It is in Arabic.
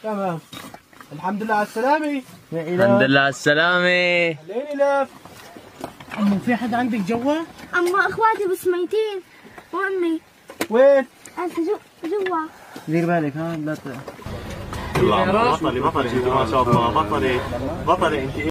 تمام. الحمد لله على السلامة. الحمد لله على السلامة. خليني لف. عمو في حد عندك جوا؟ عمو اخواتي بس ميتين وامي. وين؟ هسه جوا. دير بالك ها لا بطلي انت ما شاء الله، بطلي انت.